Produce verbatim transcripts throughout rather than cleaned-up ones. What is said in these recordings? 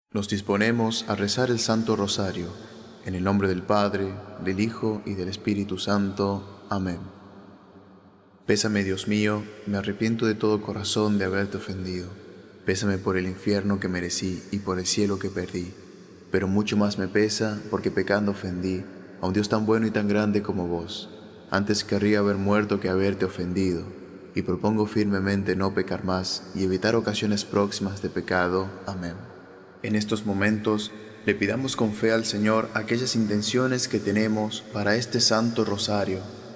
Nos disponemos a rezar el Santo Rosario, en el nombre del Padre, del Hijo y del Espíritu Santo. Amén. Pésame, Dios mío, me arrepiento de todo corazón de haberte ofendido. Pésame por el infierno que merecí y por el cielo que perdí. Pero mucho más me pesa porque pecando ofendí a un Dios tan bueno y tan grande como vos. Antes querría haber muerto que haberte ofendido, y propongo firmemente no pecar más y evitar ocasiones próximas de pecado. Amén. En estos momentos le pidamos con fe al Señor aquellas intenciones que tenemos para este Santo Rosario.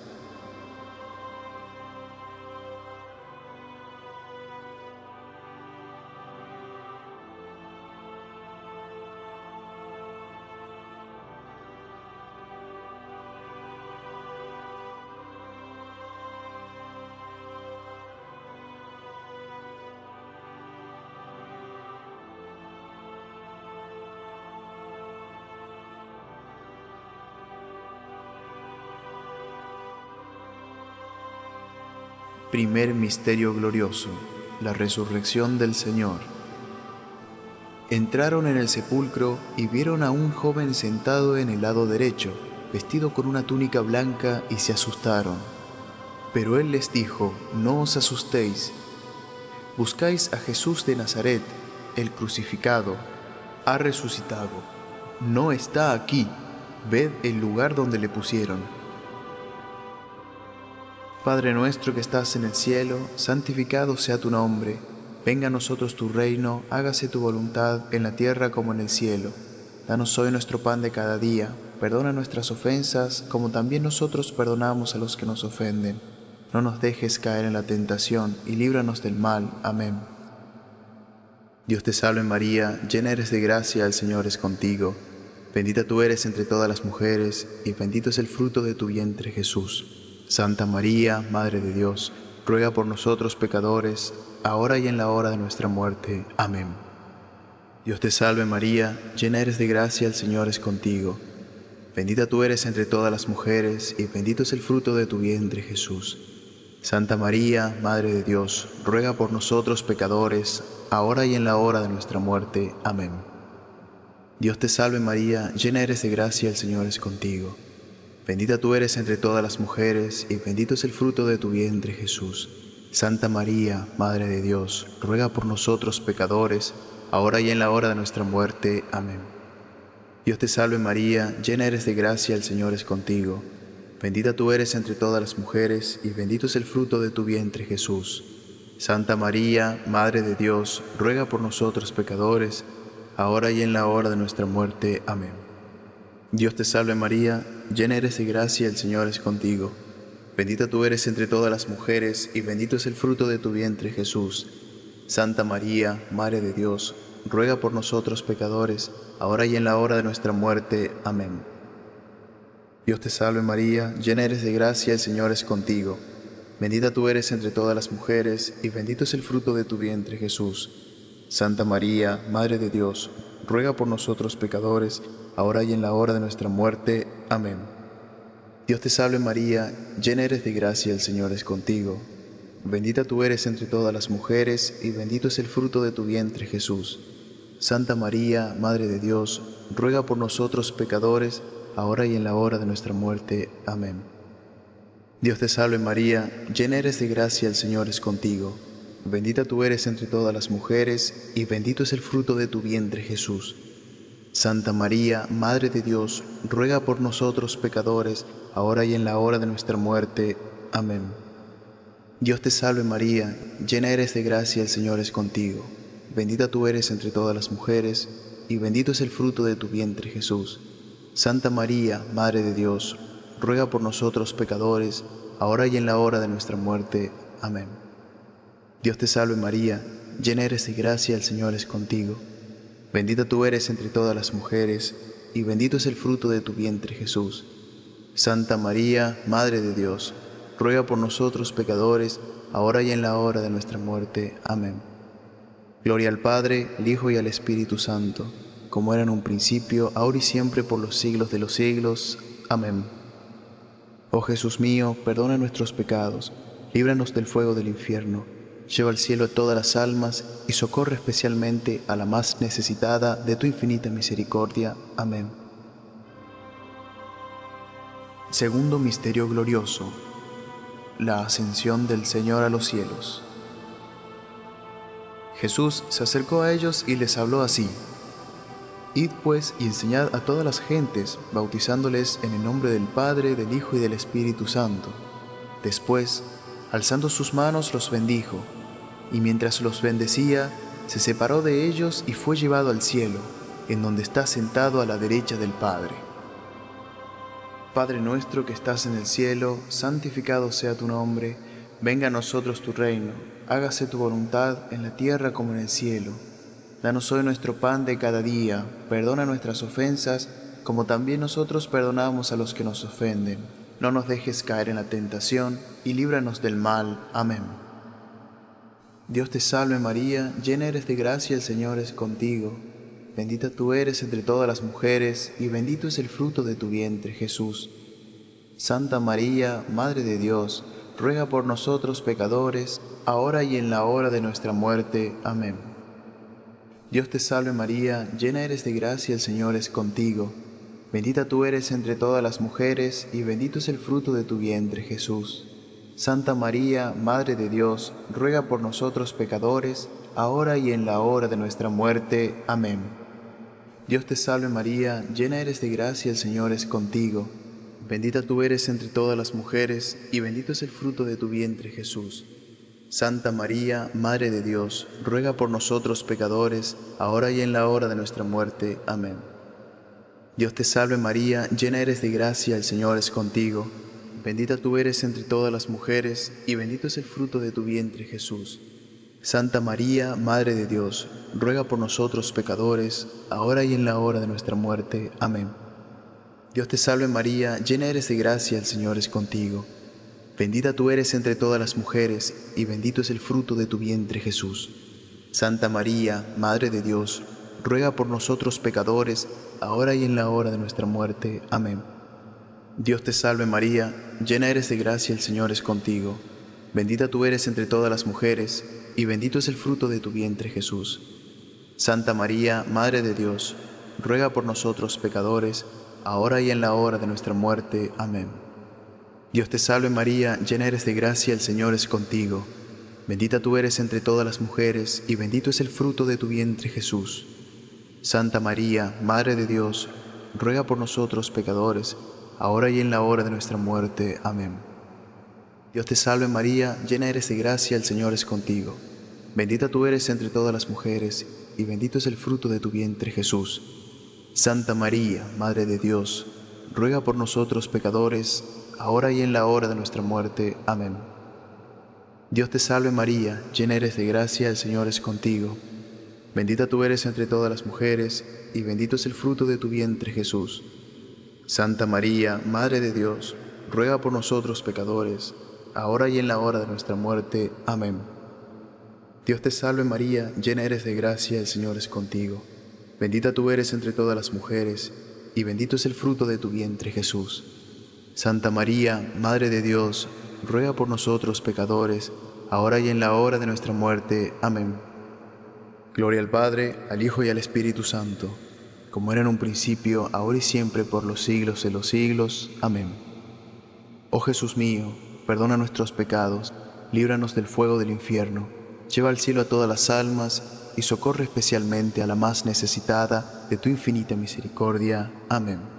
Primer misterio glorioso, la resurrección del Señor. Entraron en el sepulcro y vieron a un joven sentado en el lado derecho, vestido con una túnica blanca, y se asustaron. Pero él les dijo: no os asustéis. Buscáis a Jesús de Nazaret, el crucificado. Ha resucitado. No está aquí. Ved el lugar donde le pusieron. Padre nuestro que estás en el cielo, santificado sea tu nombre. Venga a nosotros tu reino, hágase tu voluntad en la tierra como en el cielo. Danos hoy nuestro pan de cada día, perdona nuestras ofensas como también nosotros perdonamos a los que nos ofenden. No nos dejes caer en la tentación y líbranos del mal. Amén. Dios te salve María, llena eres de gracia, el Señor es contigo. Bendita tú eres entre todas las mujeres y bendito es el fruto de tu vientre, Jesús. Santa María, Madre de Dios, ruega por nosotros pecadores, ahora y en la hora de nuestra muerte. Amén. Dios te salve María, llena eres de gracia, el Señor es contigo. Bendita tú eres entre todas las mujeres, y bendito es el fruto de tu vientre, Jesús. Santa María, Madre de Dios, ruega por nosotros pecadores, ahora y en la hora de nuestra muerte. Amén. Dios te salve María, llena eres de gracia, el Señor es contigo. Bendita tú eres entre todas las mujeres, y bendito es el fruto de tu vientre, Jesús. Santa María, Madre de Dios, ruega por nosotros pecadores, ahora y en la hora de nuestra muerte. Amén. Dios te salve María, llena eres de gracia, el Señor es contigo. Bendita tú eres entre todas las mujeres, y bendito es el fruto de tu vientre, Jesús. Santa María, Madre de Dios, ruega por nosotros pecadores, ahora y en la hora de nuestra muerte. Amén. Dios te salve María, llena eres de gracia, el Señor es contigo. Bendita tú eres entre todas las mujeres, y bendito es el fruto de tu vientre, Jesús. Santa María, Madre de Dios, ruega por nosotros pecadores, ahora y en la hora de nuestra muerte. Amén. Dios te salve María, llena eres de gracia, el Señor es contigo. Bendita tú eres entre todas las mujeres, y bendito es el fruto de tu vientre, Jesús. Santa María, Madre de Dios, ruega por nosotros pecadores, ahora y en la hora de nuestra muerte. Amén. Dios te salve María, llena eres de gracia, el Señor es contigo. Bendita tú eres entre todas las mujeres, y bendito es el fruto de tu vientre, Jesús. Santa María, Madre de Dios, ruega por nosotros pecadores, ahora y en la hora de nuestra muerte. Amén. Dios te salve María, llena eres de gracia, el Señor es contigo. Bendita tú eres entre todas las mujeres, y bendito es el fruto de tu vientre, Jesús. Santa María, Madre de Dios, ruega por nosotros pecadores, ahora y en la hora de nuestra muerte. Amén. Dios te salve María, llena eres de gracia, el Señor es contigo. Bendita tú eres entre todas las mujeres, y bendito es el fruto de tu vientre, Jesús. Santa María, Madre de Dios, ruega por nosotros pecadores, ahora y en la hora de nuestra muerte. Amén. Dios te salve María, llena eres de gracia, el Señor es contigo. Bendita tú eres entre todas las mujeres, y bendito es el fruto de tu vientre, Jesús. Santa María, Madre de Dios, ruega por nosotros pecadores, ahora y en la hora de nuestra muerte. Amén. Gloria al Padre, al Hijo y al Espíritu Santo, como era en un principio, ahora y siempre, por los siglos de los siglos. Amén. Oh Jesús mío, perdona nuestros pecados, líbranos del fuego del infierno, lleva al cielo a todas las almas y socorre especialmente a la más necesitada de tu infinita misericordia. Amén. Segundo misterio glorioso: la ascensión del Señor a los cielos. Jesús se acercó a ellos y les habló así: Id pues y enseñad a todas las gentes, bautizándoles en el nombre del Padre, del Hijo y del Espíritu Santo. Después, alzando sus manos, los bendijo, y mientras los bendecía, se separó de ellos y fue llevado al cielo, en donde está sentado a la derecha del Padre. Padre nuestro que estás en el cielo, santificado sea tu nombre, venga a nosotros tu reino, hágase tu voluntad en la tierra como en el cielo. Danos hoy nuestro pan de cada día, perdona nuestras ofensas, como también nosotros perdonamos a los que nos ofenden. No nos dejes caer en la tentación, y líbranos del mal. Amén. Dios te salve María, llena eres de gracia, el Señor es contigo. Bendita tú eres entre todas las mujeres, y bendito es el fruto de tu vientre, Jesús. Santa María, Madre de Dios, ruega por nosotros pecadores, ahora y en la hora de nuestra muerte. Amén. Dios te salve María, llena eres de gracia, el Señor es contigo. Bendita tú eres entre todas las mujeres, y bendito es el fruto de tu vientre, Jesús. Santa María, Madre de Dios, ruega por nosotros pecadores, ahora y en la hora de nuestra muerte. Amén. Dios te salve María, llena eres de gracia, el Señor es contigo. Bendita tú eres entre todas las mujeres, y bendito es el fruto de tu vientre, Jesús. Santa María, Madre de Dios, ruega por nosotros pecadores, ahora y en la hora de nuestra muerte. Amén. Dios te salve María, llena eres de gracia, el Señor es contigo. Bendita tú eres entre todas las mujeres, y bendito es el fruto de tu vientre, Jesús. Santa María, Madre de Dios, ruega por nosotros pecadores, ahora y en la hora de nuestra muerte. Amén. Dios te salve María, llena eres de gracia, el Señor es contigo. Bendita tú eres entre todas las mujeres, y bendito es el fruto de tu vientre, Jesús. Santa María, Madre de Dios, ruega por nosotros pecadores, ahora y en la hora de nuestra muerte. Amén. Dios te salve María, llena eres de gracia, el Señor es contigo. Bendita tú eres entre todas las mujeres, y bendito es el fruto de tu vientre, Jesús. Santa María, Madre de Dios, ruega por nosotros pecadores, ahora y en la hora de nuestra muerte. Amén. Dios te salve María, llena eres de gracia, el Señor es contigo. Bendita tú eres entre todas las mujeres, y bendito es el fruto de tu vientre, Jesús. Santa María, Madre de Dios, ruega por nosotros pecadores, ahora y en la hora de nuestra muerte. Amén. Dios te salve María, llena eres de gracia, el Señor es contigo. Bendita tú eres entre todas las mujeres, y bendito es el fruto de tu vientre, Jesús. Santa María, Madre de Dios, ruega por nosotros pecadores, ahora y en la hora de nuestra muerte. Amén. Dios te salve María, llena eres de gracia, el Señor es contigo. Bendita tú eres entre todas las mujeres, y bendito es el fruto de tu vientre, Jesús. Santa María, Madre de Dios, ruega por nosotros pecadores, ahora y en la hora de nuestra muerte. Amén. Dios te salve María, llena eres de gracia, el Señor es contigo. Bendita tú eres entre todas las mujeres, y bendito es el fruto de tu vientre, Jesús. Santa María, Madre de Dios, ruega por nosotros pecadores, ahora y en la hora de nuestra muerte. Amén. Gloria al Padre, al Hijo y al Espíritu Santo, como era en un principio, ahora y siempre, por los siglos de los siglos. Amén. Oh Jesús mío, perdona nuestros pecados, líbranos del fuego del infierno, lleva al cielo a todas las almas, y socorre especialmente a la más necesitada de tu infinita misericordia. Amén.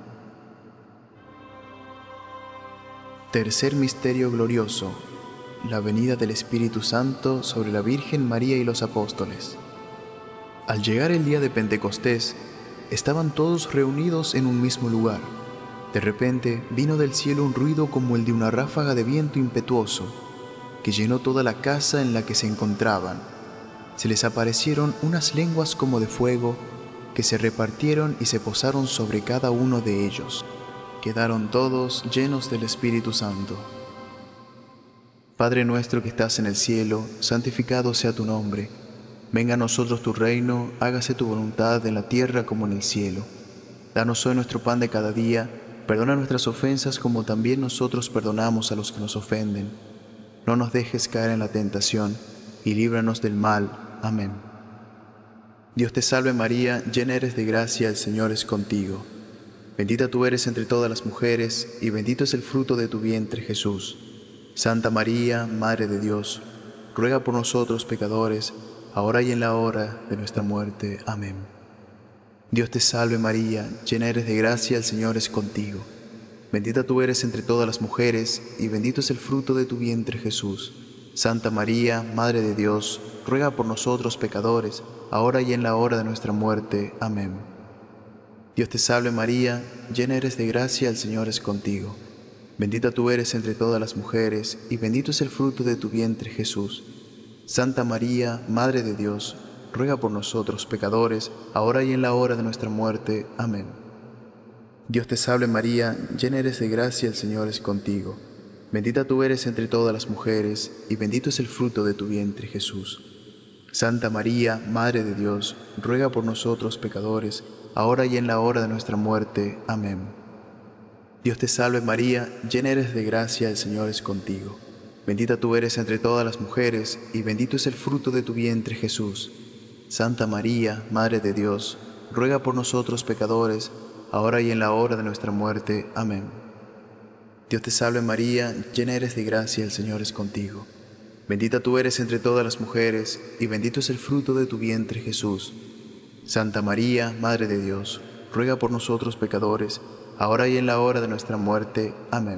Tercer misterio glorioso: la venida del Espíritu Santo sobre la Virgen María y los apóstoles. Al llegar el día de Pentecostés, estaban todos reunidos en un mismo lugar. De repente vino del cielo un ruido como el de una ráfaga de viento impetuoso, que llenó toda la casa en la que se encontraban. Se les aparecieron unas lenguas como de fuego, que se repartieron y se posaron sobre cada uno de ellos. Quedaron todos llenos del Espíritu Santo. Padre nuestro que estás en el cielo, santificado sea tu nombre. Venga a nosotros tu reino, hágase tu voluntad en la tierra como en el cielo. Danos hoy nuestro pan de cada día, perdona nuestras ofensas como también nosotros perdonamos a los que nos ofenden. No nos dejes caer en la tentación, y líbranos del mal. Amén. Dios te salve María, llena eres de gracia, el Señor es contigo. Bendita tú eres entre todas las mujeres, y bendito es el fruto de tu vientre, Jesús. Santa María, Madre de Dios, ruega por nosotros pecadores, ahora y en la hora de nuestra muerte. Amén. Dios te salve María, llena eres de gracia, el Señor es contigo. Bendita tú eres entre todas las mujeres, y bendito es el fruto de tu vientre, Jesús. Santa María, Madre de Dios, ruega por nosotros pecadores, ahora y en la hora de nuestra muerte. Amén. Dios te salve María, llena eres de gracia, el Señor es contigo. Bendita tú eres entre todas las mujeres, y bendito es el fruto de tu vientre, Jesús. Santa María, Madre de Dios, ruega por nosotros pecadores, ahora y en la hora de nuestra muerte. Amén. Dios te salve María, llena eres de gracia, el Señor es contigo. Bendita tú eres entre todas las mujeres, y bendito es el fruto de tu vientre, Jesús. Santa María, Madre de Dios, ruega por nosotros pecadores, ahora y en la hora de nuestra muerte. Amén. Dios te salve María, llena eres de gracia, el Señor es contigo. Bendita tú eres entre todas las mujeres, y bendito es el fruto de tu vientre, Jesús. Santa María, Madre de Dios, ruega por nosotros pecadores, ahora y en la hora de nuestra muerte. Amén. Dios te salve María, llena eres de gracia, el Señor es contigo. Bendita tú eres entre todas las mujeres, y bendito es el fruto de tu vientre, Jesús. Santa María, Madre de Dios, ruega por nosotros pecadores, ahora y en la hora de nuestra muerte. Amén.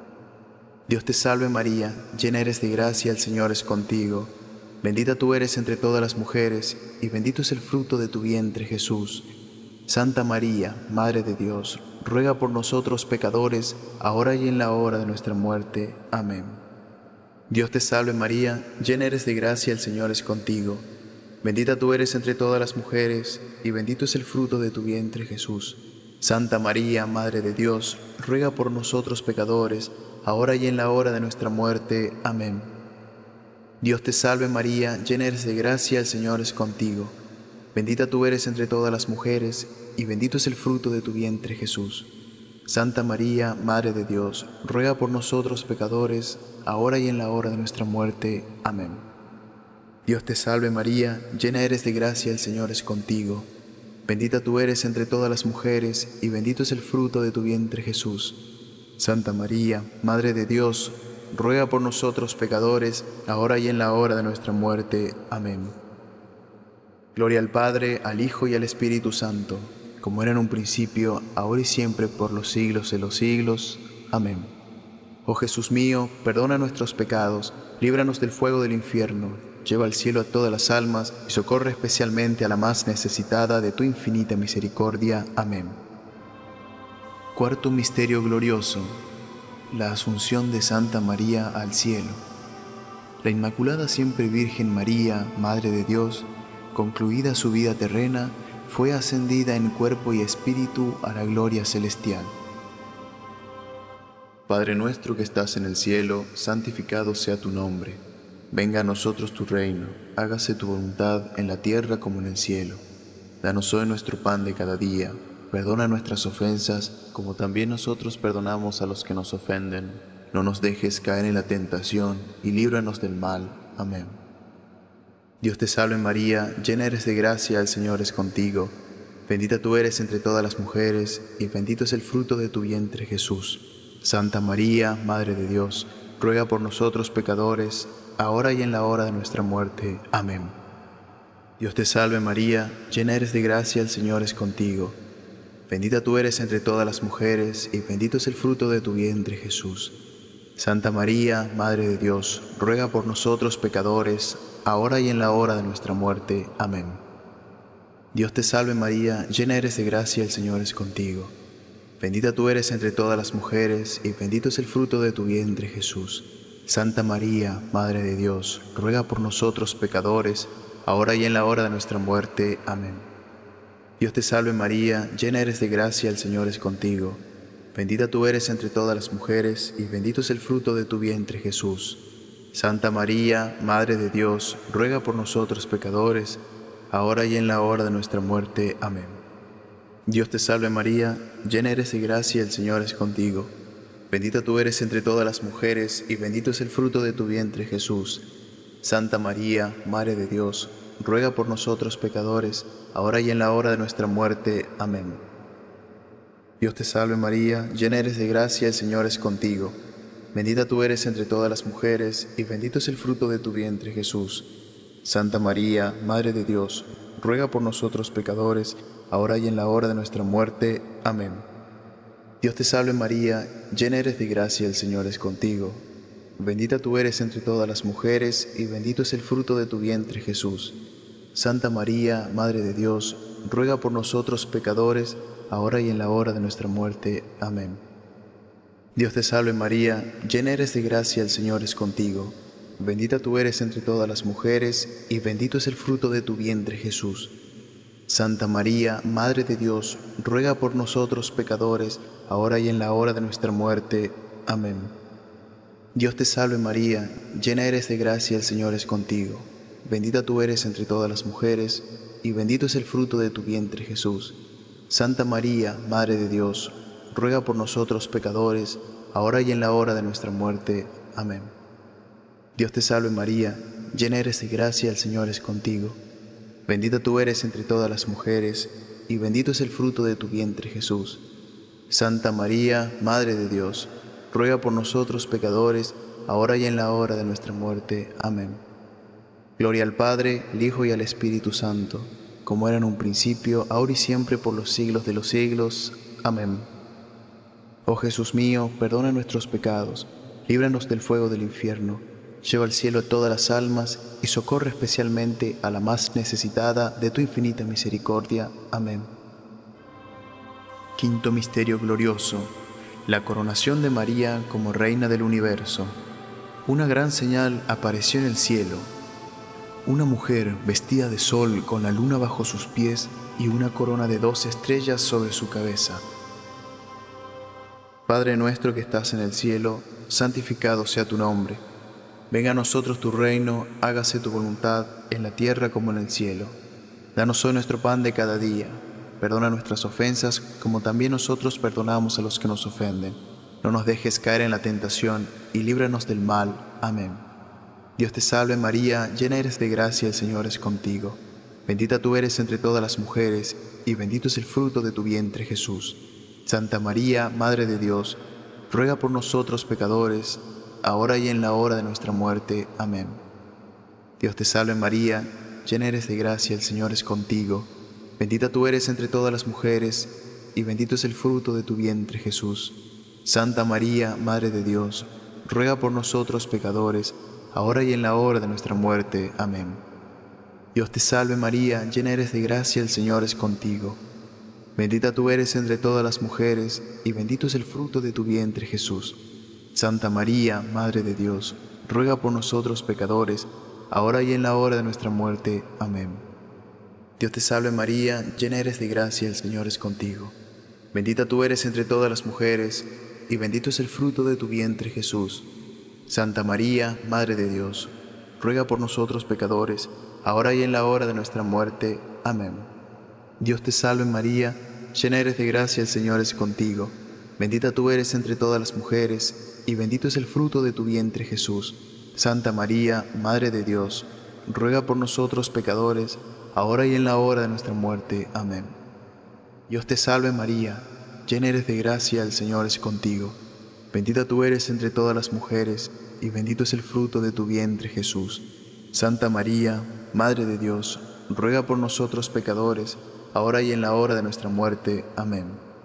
Dios te salve María, llena eres de gracia, el Señor es contigo. Bendita tú eres entre todas las mujeres, y bendito es el fruto de tu vientre, Jesús. Santa María, Madre de Dios, ruega por nosotros pecadores, ahora y en la hora de nuestra muerte. Amén. Dios te salve María, llena eres de gracia, el Señor es contigo. Bendita tú eres entre todas las mujeres, y bendito es el fruto de tu vientre, Jesús. Santa María, Madre de Dios, ruega por nosotros pecadores, ahora y en la hora de nuestra muerte. Amén. Dios te salve María, llena eres de gracia, el Señor es contigo. Bendita tú eres entre todas las mujeres, y bendito es el fruto de tu vientre, Jesús. Santa María, Madre de Dios, ruega por nosotros pecadores, ahora y en la hora de nuestra muerte. Amén. Dios te salve María, llena eres de gracia, el Señor es contigo. Bendita tú eres entre todas las mujeres, y bendito es el fruto de tu vientre, Jesús. Santa María, Madre de Dios, ruega por nosotros pecadores, ahora y en la hora de nuestra muerte. Amén. Gloria al Padre, al Hijo y al Espíritu Santo, como era en un principio, ahora y siempre, por los siglos de los siglos. Amén. Oh Jesús mío, perdona nuestros pecados, líbranos del fuego del infierno, lleva al cielo a todas las almas y socorre especialmente a la más necesitada de tu infinita misericordia. Amén. Cuarto misterio glorioso: la Asunción de Santa María al cielo. La Inmaculada Siempre Virgen María, Madre de Dios, concluida su vida terrena, fue ascendida en cuerpo y espíritu a la gloria celestial. Padre nuestro que estás en el cielo, santificado sea tu nombre. Venga a nosotros tu reino, hágase tu voluntad en la tierra como en el cielo. Danos hoy nuestro pan de cada día, perdona nuestras ofensas, como también nosotros perdonamos a los que nos ofenden. No nos dejes caer en la tentación, y líbranos del mal. Amén. Dios te salve María, llena eres de gracia, el Señor es contigo. Bendita tú eres entre todas las mujeres, y bendito es el fruto de tu vientre, Jesús. Santa María, Madre de Dios, ruega por nosotros pecadores, ahora y en la hora de nuestra muerte. Amén. Dios te salve María, llena eres de gracia, el Señor es contigo. Bendita tú eres entre todas las mujeres, y bendito es el fruto de tu vientre, Jesús. Santa María, Madre de Dios, ruega por nosotros pecadores, ahora y en la hora de nuestra muerte. Amén. Dios te salve María, llena eres de gracia, el Señor es contigo. Bendita tú eres entre todas las mujeres, y bendito es el fruto de tu vientre, Jesús. Santa María, Madre de Dios, ruega por nosotros pecadores, ahora y en la hora de nuestra muerte. Amén. Dios te salve María, llena eres de gracia, el Señor es contigo. Bendita tú eres entre todas las mujeres, y bendito es el fruto de tu vientre, Jesús. Santa María, Madre de Dios, ruega por nosotros pecadores, ahora y en la hora de nuestra muerte. Amén. Dios te salve María, llena eres de gracia, el Señor es contigo. Bendita tú eres entre todas las mujeres, y bendito es el fruto de tu vientre, Jesús. Santa María, Madre de Dios, ruega por nosotros pecadores, ahora y en la hora de nuestra muerte. Amén. Dios te salve María, llena eres de gracia, el Señor es contigo. Bendita tú eres entre todas las mujeres, y bendito es el fruto de tu vientre, Jesús. Santa María, Madre de Dios, ruega por nosotros pecadores, ahora y en la hora de nuestra muerte. Amén. Dios te salve María, llena eres de gracia, el Señor es contigo. Bendita tú eres entre todas las mujeres, y bendito es el fruto de tu vientre, Jesús. Santa María, Madre de Dios, ruega por nosotros pecadores, ahora y en la hora de nuestra muerte. Amén. Dios te salve María, llena eres de gracia, el Señor es contigo. Bendita tú eres entre todas las mujeres, y bendito es el fruto de tu vientre, Jesús. Santa María, Madre de Dios, ruega por nosotros pecadores, ahora y en la hora de nuestra muerte. Amén. Dios te salve María, llena eres de gracia, el Señor es contigo. Bendita tú eres entre todas las mujeres, y bendito es el fruto de tu vientre, Jesús. Santa María, Madre de Dios, ruega por nosotros pecadores, ahora y en la hora de nuestra muerte. Amén. Dios te salve María, llena eres de gracia, el Señor es contigo. Bendita tú eres entre todas las mujeres, y bendito es el fruto de tu vientre, Jesús. Santa María, Madre de Dios, ruega por nosotros pecadores, ahora y en la hora de nuestra muerte. Amén. Gloria al Padre, al Hijo y al Espíritu Santo, como era en un principio, ahora y siempre, por los siglos de los siglos. Amén. Oh Jesús mío, perdona nuestros pecados, líbranos del fuego del infierno, lleva al cielo a todas las almas y socorre especialmente a la más necesitada de tu infinita misericordia. Amén. Quinto misterio glorioso: la coronación de María como Reina del Universo. Una gran señal apareció en el cielo: una mujer vestida de sol con la luna bajo sus pies y una corona de doce estrellas sobre su cabeza. Padre nuestro que estás en el cielo, santificado sea tu nombre. Venga a nosotros tu reino, hágase tu voluntad, en la tierra como en el cielo. Danos hoy nuestro pan de cada día. Perdona nuestras ofensas, como también nosotros perdonamos a los que nos ofenden. No nos dejes caer en la tentación, y líbranos del mal. Amén. Dios te salve María, llena eres de gracia, el Señor es contigo. Bendita tú eres entre todas las mujeres, y bendito es el fruto de tu vientre, Jesús. Santa María, Madre de Dios, ruega por nosotros pecadores, ahora y en la hora de nuestra muerte. Amén. Dios te salve María, llena eres de gracia, el Señor es contigo. Bendita tú eres entre todas las mujeres, y bendito es el fruto de tu vientre, Jesús. Santa María, Madre de Dios, ruega por nosotros pecadores, ahora y en la hora de nuestra muerte. Amén. Dios te salve María, llena eres de gracia, el Señor es contigo. Bendita tú eres entre todas las mujeres, y bendito es el fruto de tu vientre, Jesús. Santa María, Madre de Dios, ruega por nosotros pecadores, ahora y en la hora de nuestra muerte. Amén. Dios te salve María, llena eres de gracia, el Señor es contigo. Bendita tú eres entre todas las mujeres, y bendito es el fruto de tu vientre, Jesús. Santa María, Madre de Dios, ruega por nosotros pecadores, ahora y en la hora de nuestra muerte. Amén. Dios te salve María, llena eres de gracia, el Señor es contigo. Bendita tú eres entre todas las mujeres, y bendito es el fruto de tu vientre, Jesús. Santa María, Madre de Dios, ruega por nosotros pecadores, ahora y en la hora de nuestra muerte. Amén. Dios te salve María, llena eres de gracia, el Señor es contigo. Bendita tú eres entre todas las mujeres, y bendito es el fruto de tu vientre, Jesús. Santa María, Madre de Dios, ruega por nosotros pecadores, ahora y en la hora de nuestra muerte. Amén.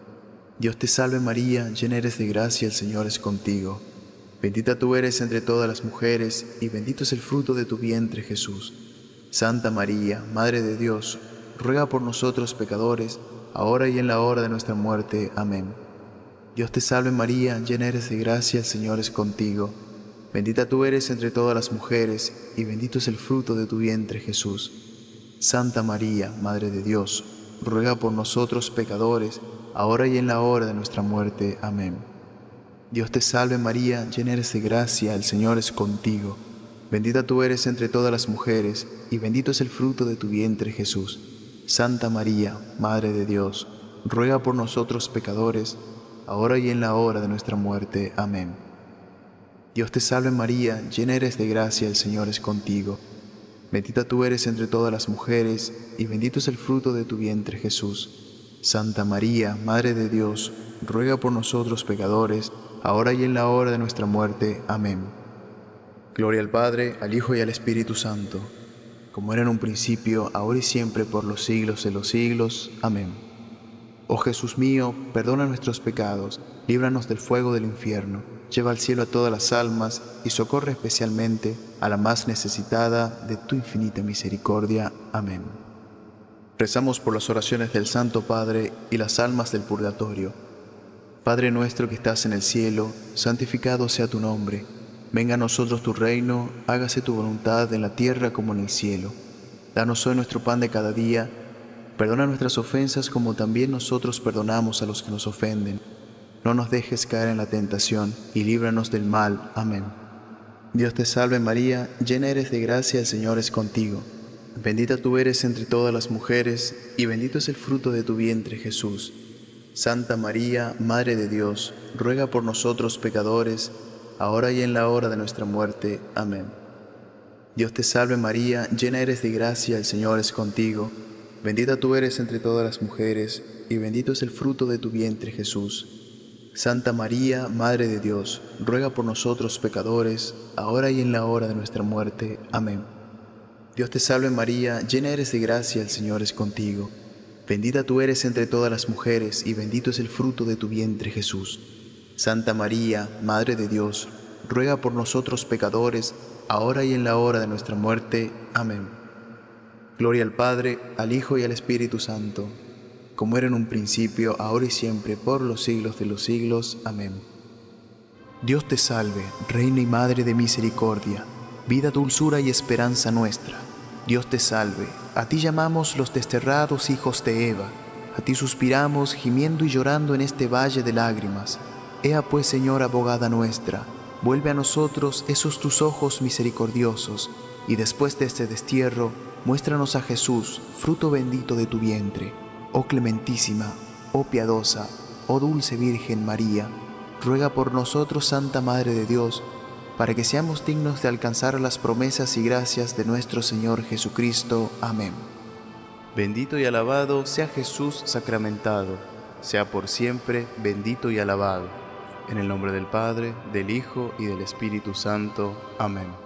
Dios te salve María, llena eres de gracia, el Señor es contigo. Bendita tú eres entre todas las mujeres, y bendito es el fruto de tu vientre, Jesús. Santa María, Madre de Dios, ruega por nosotros pecadores, ahora y en la hora de nuestra muerte. Amén. Dios te salve María, llena eres de gracia, el Señor es contigo. Bendita tú eres entre todas las mujeres, y bendito es el fruto de tu vientre, Jesús. Santa María, Madre de Dios, ruega por nosotros pecadores, ahora y en la hora de nuestra muerte. Amén. Dios te salve María, llena eres de gracia, el Señor es contigo. Bendita tú eres entre todas las mujeres, y bendito es el fruto de tu vientre, Jesús. Santa María, Madre de Dios, ruega por nosotros pecadores, ahora y en la hora de nuestra muerte. Amén. Dios te salve María, llena eres de gracia, el Señor es contigo. Bendita tú eres entre todas las mujeres, y bendito es el fruto de tu vientre Jesús. Santa María, Madre de Dios, ruega por nosotros pecadores, ahora y en la hora de nuestra muerte. Amén. Gloria al Padre, al Hijo y al Espíritu Santo, como era en un principio, ahora y siempre, por los siglos de los siglos. Amén. Oh Jesús mío, perdona nuestros pecados, líbranos del fuego del infierno, lleva al cielo a todas las almas y socorre especialmente a la más necesitada de tu infinita misericordia. Amén. Rezamos por las oraciones del Santo Padre y las almas del purgatorio. Padre nuestro que estás en el cielo, santificado sea tu nombre. Venga a nosotros tu reino, hágase tu voluntad en la tierra como en el cielo. Danos hoy nuestro pan de cada día. Perdona nuestras ofensas como también nosotros perdonamos a los que nos ofenden. No nos dejes caer en la tentación y líbranos del mal. Amén. Dios te salve María, llena eres de gracia, el Señor es contigo. Bendita tú eres entre todas las mujeres, y bendito es el fruto de tu vientre Jesús. Santa María, Madre de Dios, ruega por nosotros pecadores, ahora y en la hora de nuestra muerte. Amén. Dios te salve María, llena eres de gracia, el Señor es contigo. Bendita tú eres entre todas las mujeres, y bendito es el fruto de tu vientre Jesús. Santa María, Madre de Dios, ruega por nosotros pecadores, ahora y en la hora de nuestra muerte. Amén. Dios te salve María, llena eres de gracia, el Señor es contigo. Bendita tú eres entre todas las mujeres, y bendito es el fruto de tu vientre Jesús. Santa María, Madre de Dios, ruega por nosotros pecadores, ahora y en la hora de nuestra muerte. Amén. Gloria al Padre, al Hijo y al Espíritu Santo, como era en un principio, ahora y siempre, por los siglos de los siglos. Amén. Dios te salve, Reina y Madre de misericordia, vida, dulzura y esperanza nuestra. Dios te salve, a ti llamamos los desterrados hijos de Eva, a ti suspiramos, gimiendo y llorando en este valle de lágrimas. Ea pues, Señora abogada nuestra, vuelve a nosotros esos tus ojos misericordiosos, y después de este destierro, muéstranos a Jesús, fruto bendito de tu vientre. Oh clementísima, oh piadosa, oh dulce Virgen María, ruega por nosotros, Santa Madre de Dios, para que seamos dignos de alcanzar las promesas y gracias de nuestro Señor Jesucristo. Amén. Bendito y alabado sea Jesús sacramentado, sea por siempre bendito y alabado. En el nombre del Padre, del Hijo y del Espíritu Santo. Amén.